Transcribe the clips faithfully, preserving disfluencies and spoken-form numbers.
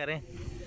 करें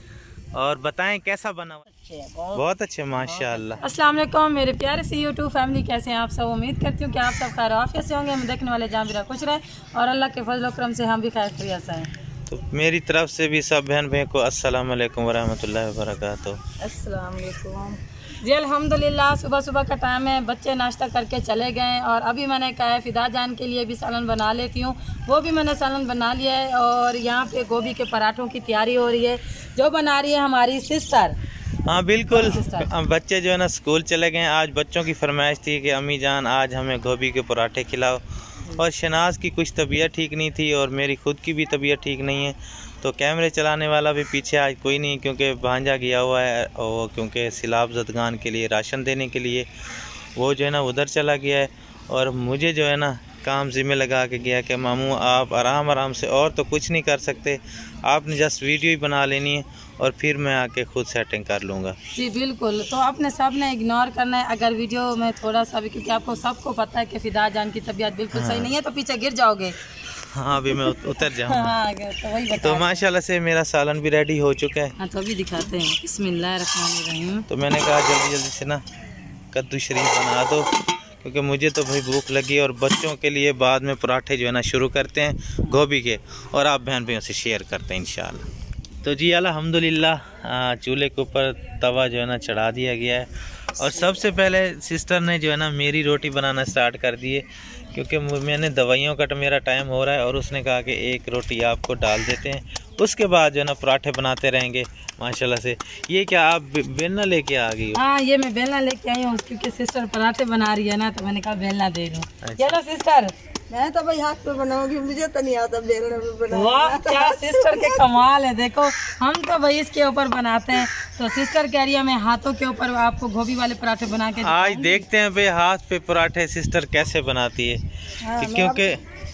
और बताएं कैसा बना हुआ। बहुत अच्छे माशाल्लाह। अस्सलाम वालेकुम मेरे प्यारे सी यूट्यूब फैमिली, कैसे हैं आप सब। उम्मीद करती हूँ कि आप सब खैर आफियत से होंगे। हम देखने वाले जहाँ भी खुश रहे और अल्लाह के फजल करम से हम भी खैर खैरियत से हैं। तो मेरी तरफ से भी सब बहन भाई को अस्सलाम वालेकुम वरहमतुल्लाहि वबरकातुहू। अस्सलाम वालेकुम जी। अल्हम्दुलिल्लाह सुबह सुबह का टाइम है, बच्चे नाश्ता करके चले गए और अभी मैंने कहा है फिदा जान के लिए भी सालन बना लेती हूँ। वो भी मैंने सालन बना लिया है और यहाँ पे गोभी के पराठों की तैयारी हो रही है जो बना रही है हमारी सिस्टर। हाँ बिल्कुल, बच्चे जो है ना स्कूल चले गए। आज बच्चों की फरमाइश थी कि अम्मी जान आज हमें गोभी के पराठे खिलाओ, और शनाज की कुछ तबीयत ठीक नहीं थी और मेरी ख़ुद की भी तबीयत ठीक नहीं है। तो कैमरे चलाने वाला भी पीछे आज कोई नहीं, क्योंकि भांजा गया हुआ है और क्योंकि सिलाब जदगान के लिए राशन देने के लिए वो जो है ना उधर चला गया है। और मुझे जो है ना काम ज़िम्मे लगा के गया कि मामू आप आराम आराम से, और तो कुछ नहीं कर सकते, आपने जस्ट वीडियो ही बना लेनी है और फिर मैं आके खुद सेटिंग कर लूँगा। जी बिल्कुल, तो आपने सब ने इग्नोर करना है अगर वीडियो में थोड़ा सा भी, क्योंकि आपको सबको पता है कि फिदा जान की तबीयत बिल्कुल हाँ। सही नहीं है, तो पीछे गिर जाओगे। हाँ अभी मैं उतर जाऊँगा। हाँ, तो वही तो माशाल्लाह से मेरा सालन भी रेडी हो चुका है। हाँ, तो अभी दिखाते हैं। बिस्मिल्लाहिर्रहमानिर्रहीम। तो मैंने कहा जल्दी जल्दी से ना कद्दू शरीफ बना दो, क्योंकि मुझे तो भाई भूख लगी और बच्चों के लिए बाद में पराठे जो है ना शुरू करते हैं गोभी के, और आप बहन भाइयों से शेयर करते हैं इंशाल्लाह। तो जी अल्हम्दुलिल्लाह चूल्हे के ऊपर तवा जो है ना चढ़ा दिया गया है और सबसे पहले सिस्टर ने जो है ना मेरी रोटी बनाना स्टार्ट कर दी है, क्योंकि मैंने दवाइयों का मेरा टाइम हो रहा है और उसने कहा कि एक रोटी आपको डाल देते हैं, उसके बाद जो है ना पराठे बनाते रहेंगे माशाल्लाह से। ये क्या आप बेलना लेके आ गई हो? हाँ, ये मैं बेलना लेके आई हूँ क्योंकि सिस्टर पराठे बना रही है ना, तो मैंने कहा बेलना दे दूँ। अच्छा सिस्टर, मैं तो भाई हाथ पे बनाऊंगी, मुझे तो नहीं आता बेलने में बनाना। वाह क्या सिस्टर के कमाल है। देखो हम तो भाई इसके ऊपर बनाते हैं, तो सिस्टर कह रही है मैं हाथों के ऊपर आपको गोभी वाले पराठे बना के आज देखते हैं भाई हाथ पे पराठे सिस्टर कैसे बनाती है। हाँ, क्योंकि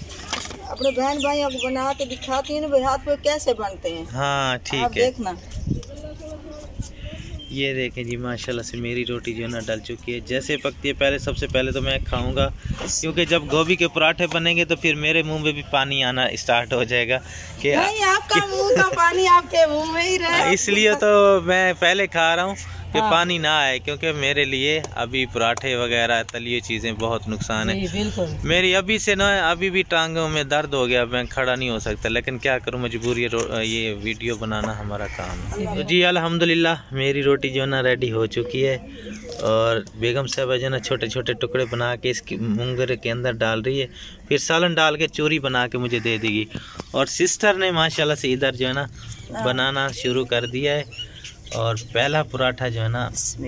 अपने बहन भाइयों को बना के दिखाती है भाई हाथ पे कैसे बनते हैं। हाँ ठीक है, देखना। ये देखें जी माशाल्लाह से मेरी रोटी जो है ना डल चुकी है। जैसे पकती है पहले सबसे पहले तो मैं खाऊंगा, क्योंकि जब गोभी के पराठे बनेंगे तो फिर मेरे मुंह में भी पानी आना स्टार्ट हो जाएगा कि नहीं आपका मुंह का पानी आपके मुंह में ही रहे। इसलिए तो मैं पहले खा रहा हूँ कि हाँ। पानी ना आए, क्योंकि मेरे लिए अभी पराठे वगैरह तली चीज़ें बहुत नुकसान है। बिल्कुल मेरी अभी से ना अभी भी टांगों में दर्द हो गया, मैं खड़ा नहीं हो सकता, लेकिन क्या करूँ मजबूरी, ये वीडियो बनाना हमारा काम है। तो जी अल्हम्दुलिल्लाह मेरी रोटी जो है ना रेडी हो चुकी है और बेगम साहबा जो है ना छोटे छोटे टुकड़े बना के इसकी मुंगरे के अंदर डाल रही है, फिर सालन डाल के चूरी बना के मुझे दे देगी। और सिस्टर ने माशाल्लाह से इधर जो है ना बनाना शुरू कर दिया है और पहला पराठा जो है ना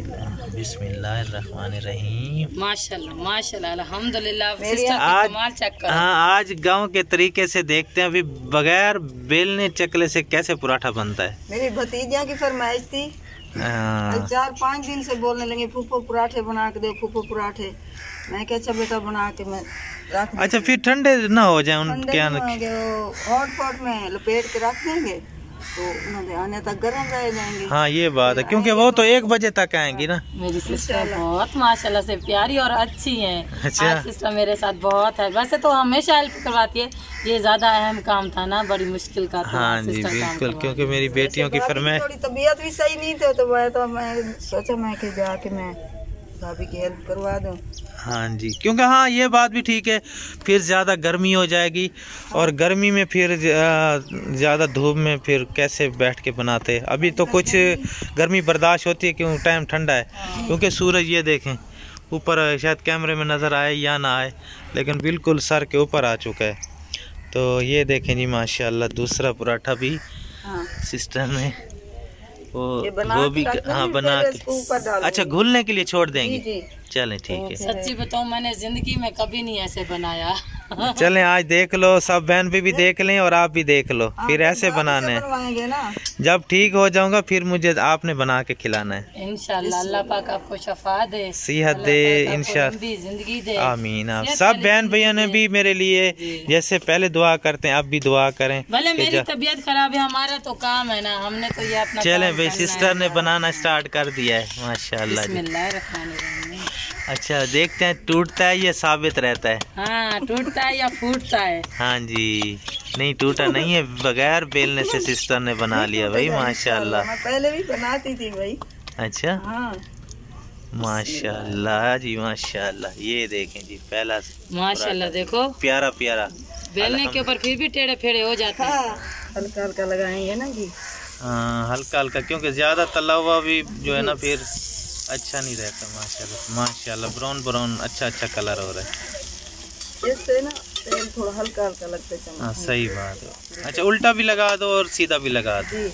बिस्मिल्लाहिर्रहमानिर्रहीम। माशाल्लाह माशाल्लाह अल्हम्दुलिल्लाह। आज हाँ आज गांव के तरीके से देखते हैं अभी बगैर बेलने चकले से कैसे पराठा बनता है। मेरी भतीजा की फरमाइश थी, चार पाँच दिन से बोलने लगे फूफो पराठे बना के दो, फूफो पराठे। मैं क्या अच्छा बेटा बना के मैं रख। अच्छा फिर ठंडे ना हो जाए उनके हॉट पॉट में लपेट के रख देंगे तो उन्होंने आने तक गर्म रह जाएंगे। हाँ ये बात है, क्योंकि वो तो एक बजे तक आएंगी ना। मेरी सिस्टर बहुत माशाल्लाह से प्यारी और अच्छी है। अच्छा आज सिस्टर मेरे साथ बहुत है, वैसे तो हमेशा हेल्प करवाती है, ये ज्यादा अहम काम था ना, बड़ी मुश्किल का था। हाँ जी बिल्कुल, क्योंकि मेरी बेटियों की फरमाइश, थोड़ी तबीयत भी सही नहीं थी तो मैं तो मैं सोचा मैं कि जाके मैं भाभी की हेल्प करवा दूं। हाँ जी, क्योंकि हाँ ये बात भी ठीक है, फिर ज़्यादा गर्मी हो जाएगी और गर्मी में फिर ज़्यादा धूप में फिर कैसे बैठ के बनाते। अभी तो कुछ गर्मी बर्दाश्त होती है क्योंकि टाइम ठंडा है, क्योंकि सूरज ये देखें ऊपर, शायद कैमरे में नज़र आए या ना आए, लेकिन बिल्कुल सर के ऊपर आ चुका है। तो ये देखें जी माशाल्लाह दूसरा पराठा भी सिस्टर ने वो गोभी हाँ बना के, अच्छा घुलने के लिए छोड़ देंगे। चलें ठीक है। सच्ची बताऊं मैंने जिंदगी में कभी नहीं ऐसे बनाया। चलें आज देख लो, सब बहन भी, भी देख लें और आप भी देख लो, फिर ऐसे बनाना है। जब ठीक हो जाऊंगा फिर मुझे आपने बना के खिलाना है इंशाल्लाह। अल्लाह पाक आपको शफा दे, सेहत दे इंशाल्लाह, जिंदगी दे। आमीन। आप सब बहन भैया ने भी मेरे लिए जैसे पहले दुआ करते हैं आप भी दुआ करें। भले मेरी तबीयत खराब है, हमारा तो काम है ना, हमने तो ये अपना। चलें भाई सिस्टर ने बनाना स्टार्ट कर दिया है माशाल्लाह। अच्छा देखते हैं टूटता है या साबित रहता है। हाँ टूटता है या फूटता है। हाँ जी नहीं टूटा नहीं है, बगैर बेलने से सिस्टर ने बना लिया भाई माशाल्लाह। मैं पहले भी बनाती थी भाई। अच्छा हाँ माशाल्लाह जी माशाल्लाह। ये देखें जी पहला माशाल्लाह, देखो प्यारा प्यारा बेलने के ऊपर फिर भी टेढ़े फेड़े हो जाते हैं। हाँ, हल्का हल्का लगाएंगे ना जी। हाँ हल्का हल्का, क्योंकि ज़्यादा तला हुआ भी जो है ना फिर अच्छा नहीं रहता। माशाल्लाह माशाल्लाह, ब्राउन ब्राउन अच्छा अच्छा कलर हो रहा है इससे ना तेल थोड़ा हल्का हल्का लगता है। हाँ सही बात है। अच्छा उल्टा भी लगा दो और सीधा भी लगा दो।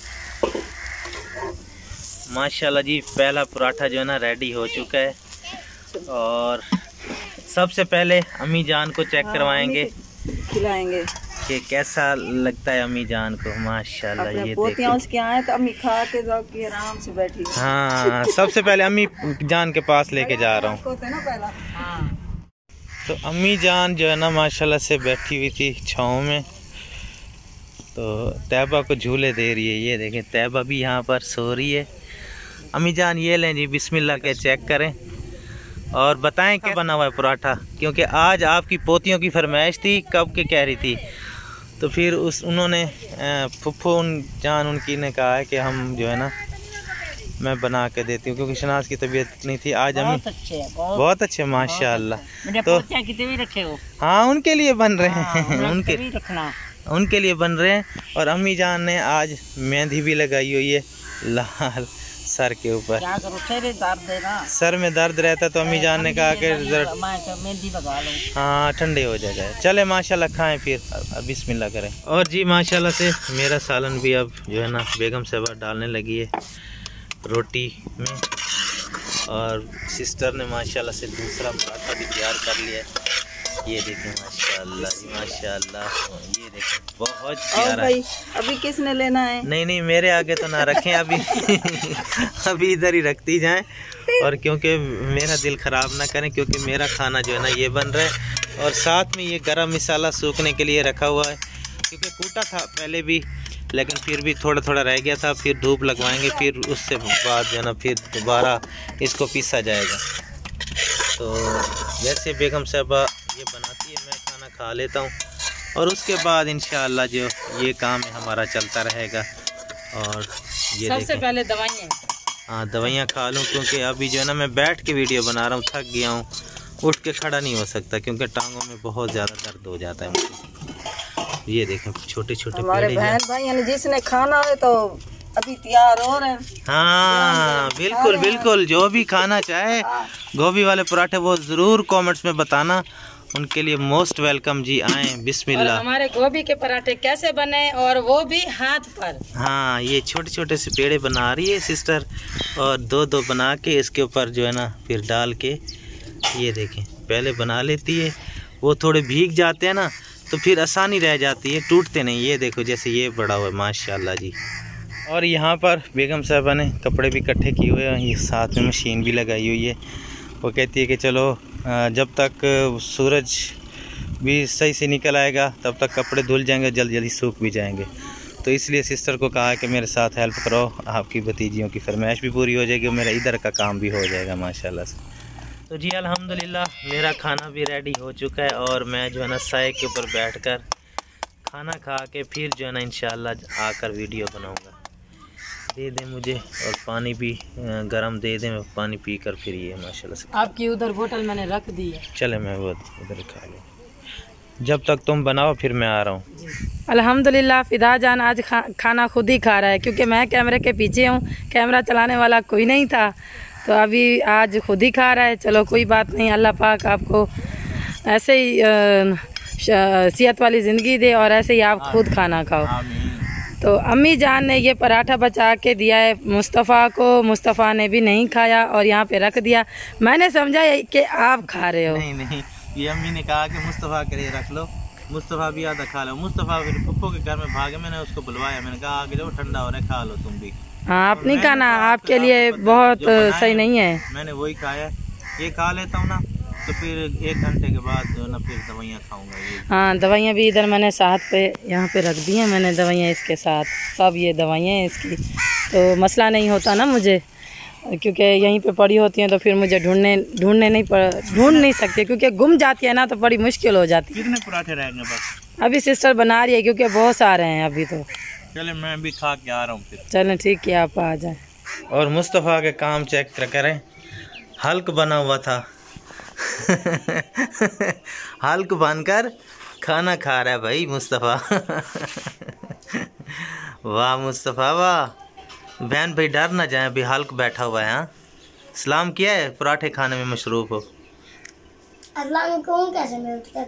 माशाल्लाह जी पहला पराठा जो है ना रेडी हो चुका है। और सबसे पहले अम्मी जान को चेक करवाएंगे, खिलाएंगे कि कैसा लगता है अम्मी जान को। माशाल्लाह ये देखिए उसके आए तो अम्मी खा के जाओ कि आराम से बैठी। हाँ सबसे पहले अम्मी जान के पास लेके जा रहा हूँ। तो अम्मी जान जो है ना माशाल्लाह से बैठी हुई थी छाँव में, तो तैयबा को झूले दे रही है। ये देखें तैयबा भी यहाँ पर सो रही है। अम्मी जान ये लें जी, बिस्मिल्लाह के चेक करें और बताएं क्या बना हुआ है पराठा, क्योंकि आज आपकी पोतियों की फरमाइश थी, कब के कह रही थी। तो फिर उस उन्होंने फुफ्फो उन जान उनकी ने कहा है कि हम जो है ना मैं बना के देती हूँ, क्योंकि शनाज की तबीयत नहीं थी। आज हम बहुत अच्छे हैं, बहुत, बहुत अच्छे माशाल्लाह। तो कितने भी रखे हो। हाँ उनके लिए बन रहे हैं, हाँ, उनके भी रखना उनके लिए बन रहे हैं। और अम्मी जान ने आज मेहंदी भी लगाई हुई है लाल सर के ऊपर। क्या करो, सर दर्द है ना, सर में दर्द रहता, तो अम्मी जान ने कहा कि जरा मेहंदी लगा लो, हाँ ठंडे हो जाएगा। चले माशाल्लाह खाएं फिर बिस्मिल्लाह करें। और जी माशाल्लाह से मेरा सालन भी अब जो है ना बेगम साहबा डालने लगी है रोटी में। और सिस्टर ने माशाल्लाह से दूसरा पराठा भी तैयार कर लिया है। ये देखें माशाल्लाह जी माशाल्लाह, ये देखें बहुत प्यारा है। अभी किसने लेना है? नहीं नहीं मेरे आगे तो ना रखें अभी अभी इधर ही रखती जाएं। और क्योंकि मेरा दिल ख़राब ना करें, क्योंकि मेरा खाना जो है ना ये बन रहा है। और साथ में ये गरम मसाला सूखने के लिए रखा हुआ है, क्योंकि कूटा था पहले भी, लेकिन फिर भी थोड़ा थोड़ा रह गया था। फिर धूप लगवाएंगे, फिर उससे बाद जो है ना फिर दोबारा इसको पीसा जाएगा। तो जैसे बेगम साहबा ये बनाती है, मैं खाना खा लेता हूँ और उसके बाद इंशाअल्लाह जो ये काम है हमारा चलता रहेगा। और ये सबसे पहले दवाइयाँ, हाँ दवाइयाँ खा लूँ, क्योंकि अभी जो है ना मैं बैठ के वीडियो बना रहा हूँ, थक गया हूँ, उठ के खड़ा नहीं हो सकता, क्योंकि टांगों में बहुत ज़्यादा दर्द हो जाता है मुझे। ये देखें छोटे छोटे हमारे बहन भाई यानी जिसने खाना है तो अभी तैयार हो रहे हैं। हाँ बिल्कुल बिल्कुल, जो भी खाना चाहे गोभी वाले पराठे वो ज़रूर कमेंट्स में बताना, उनके लिए मोस्ट वेलकम जी। आए बिस्मिल्लाह। हमारे गोभी के पराठे कैसे बने, और वो भी हाथ पर। हाँ ये छोटे छोटे से पेड़े बना रही है सिस्टर, और दो दो बना के इसके ऊपर जो है ना फिर डाल के, ये देखें पहले बना लेती है। वो थोड़े भीग जाते हैं ना तो फिर आसानी रह जाती है, टूटते नहीं। ये देखो जैसे ये बड़ा हुआ है माशाल्लाह जी। और यहाँ पर बेगम साहबा ने कपड़े भी इकट्ठे किए हुए हैं, ये साथ में मशीन भी लगाई हुई है। वो कहती है कि चलो जब तक सूरज भी सही से निकल आएगा तब तक कपड़े धुल जाएंगे, जल्दी जल्दी सूख भी जाएंगे। तो इसलिए सिस्टर को कहा है कि मेरे साथ हेल्प करो, आपकी भतीजियों की फरमाइश भी पूरी हो जाएगी और मेरा इधर का काम भी हो जाएगा माशाल्लाह से। तो जी अल्हम्दुलिल्लाह मेरा खाना भी रेडी हो चुका है, और मैं जो है ना साए के ऊपर बैठकर खाना खा के फिर जो है ना इंशाल्लाह आकर वीडियो बनाऊँगा। दे दें मुझे, और पानी भी गरम दे दें, मैं पानी पी कर फिर ये माशाल्लाह से। आपकी उधर बोतल मैंने रख दी है, चले मैं वो उधर खा लूँ। जब तक तुम बनाओ फिर मैं आ रहा हूँ। अल्हम्दुलिल्लाह फिदा जान आज खा, खाना खुद ही खा रहा है, क्योंकि मैं कैमरे के पीछे हूँ, कैमरा चलाने वाला कोई नहीं था, तो अभी आज खुद ही खा रहा है। चलो कोई बात नहीं, अल्लाह पाक आपको ऐसे ही सेहत वाली ज़िंदगी दे और ऐसे ही आप खुद खाना खाओ। तो अम्मी जान ने ये पराठा बचा के दिया है मुस्तफ़ा को, मुस्तफ़ा ने भी नहीं खाया और यहाँ पे रख दिया। मैंने समझा कि आप खा रहे हो। नहीं नहीं, ये अम्मी ने कहा कि मुस्तफ़ा के लिए रख लो, मुस्तफ़ा भी आधा खा लो। मुस्तफ़ा फिर पप्पो के घर में भागे, मैंने उसको बुलवाया, मैंने कहा आगे जाओ ठंडा हो रहा है, खा लो तुम भी। हाँ आप नहीं खाना, आपके लिए बहुत सही नहीं है। मैंने वही खाया, ये खा लेता हूँ ना तो फिर एक घंटे के बाद जो ना फिर दवाइयाँ खाऊंगा। ये हाँ दवाइयाँ भी इधर मैंने साथ पे यहाँ पे रख दी हैं मैंने दवाइयाँ इसके साथ, सब ये दवाइयाँ हैं इसकी। तो मसला नहीं होता ना मुझे, क्योंकि यहीं पे पड़ी होती हैं तो फिर मुझे ढूंढने ढूंढने नहीं पड़ ढूंढ नहीं सकती, क्योंकि गुम जाती है ना तो बड़ी मुश्किल हो जाती है। कितने पराठे रहेंगे बस? अभी सिस्टर बना रही है क्योंकि बहुत सारे हैं अभी तो। चले मैं भी खा के आ रहा हूँ फिर। चलें ठीक है, आप आ जाए। और मुस्तफ़ा के काम चेक करें, हल्क बना हुआ था हल्क बनकर खाना खा रहा है भाई मुस्तफ़ा वाह मुस्तफ़ा वाह। बहन भाई डर ना जाए, अभी हल्क बैठा हुआ है। हाँ सलाम किया है, पराठे खाने में मशरूफ हो। कैसे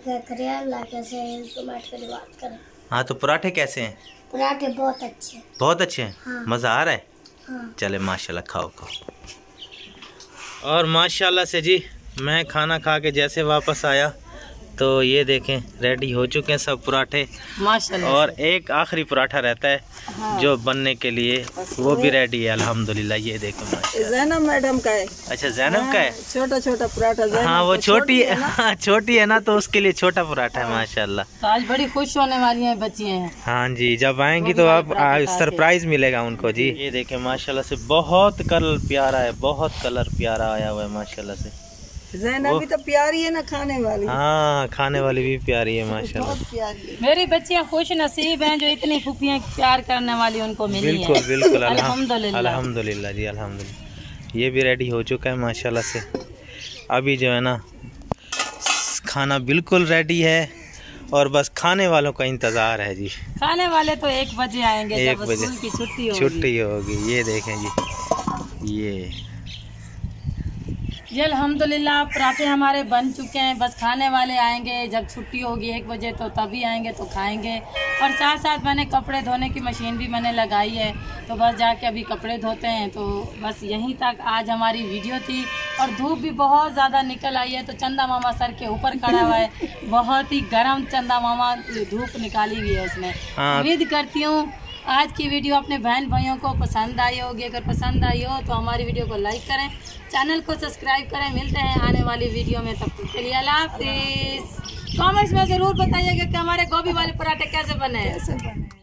बात करें। हाँ तो पराठे कैसे हैं? पराठे बहुत अच्छे हैं। बहुत अच्छे हैं। हाँ। मज़ा आ रहा है। हाँ। चले माशाल्लाह खाओ खाओ। और माशाल्लाह से जी मैं खाना खा के जैसे वापस आया तो ये देखें रेडी हो चुके हैं सब पराठे माशाल्लाह। और एक आखिरी पराठा रहता है हाँ। जो बनने के लिए, वो भी रेडी है अल्हम्दुलिल्लाह। ये देखें जैनब मैडम का है। अच्छा जैनब का है, छोटा छोटा पराठा। हाँ वो छोटी है ना, छोटी है ना तो उसके लिए छोटा पराठा है माशाल्लाह। तो आज बड़ी खुश होने वाली हैं बच्चियाँ हैं। हाँ जी, जब आएंगी तो अब सरप्राइज मिलेगा उनको जी। ये देखें माशाल्लाह से बहुत कलर प्यारा है, बहुत कलर प्यारा आया हुआ है माशाल्लाह से। ज़ैनब भी तो प्यारी है ना खाने वाली। हाँ खाने वाली भी प्यारी है माशाल्लाह। बहुत प्यारी है। मेरी बच्चियाँ खुश नसीब हैं जो इतनी फूफियाँ प्यार करने वाली उनको मिली हैं। बिल्कुल बिल्कुल अल्हम्दुलिल्लाह अल्हम्दुलिल्लाह जी अल्हम्दुलिल्लाह। ये भी रेडी हो चुका है माशाल्लाह से। अभी जो है ना खाना बिल्कुल रेडी है और बस खाने वालों का इंतज़ार है जी। खाने वाले तो एक बजे आएंगे, एक बजे की छुट्टी होगी। छुट्टी होगी। ये देखें जी, ये जी अल्हम्दुलिल्लाह पराठे हमारे बन चुके हैं। बस खाने वाले आएंगे जब छुट्टी होगी एक बजे, तो तभी आएंगे तो खाएंगे। और साथ साथ मैंने कपड़े धोने की मशीन भी मैंने लगाई है, तो बस जाके अभी कपड़े धोते हैं। तो बस यहीं तक आज हमारी वीडियो थी। और धूप भी बहुत ज़्यादा निकल आई है, तो चंदा मामा सर के ऊपर खड़ा हुआ है। बहुत ही गर्म चंदा मामा धूप निकाली हुई है उसने। उम्मीद करती हूँ आज की वीडियो अपने बहन भाइयों को पसंद आई होगी। अगर पसंद आई हो तो हमारी वीडियो को लाइक करें, चैनल को सब्सक्राइब करें। मिलते हैं आने वाली वीडियो में, तब तक के लिए अल्लाह हाफिज़। कमेंट्स में ज़रूर बताइएगा कि हमारे गोभी वाले पराठे कैसे बने।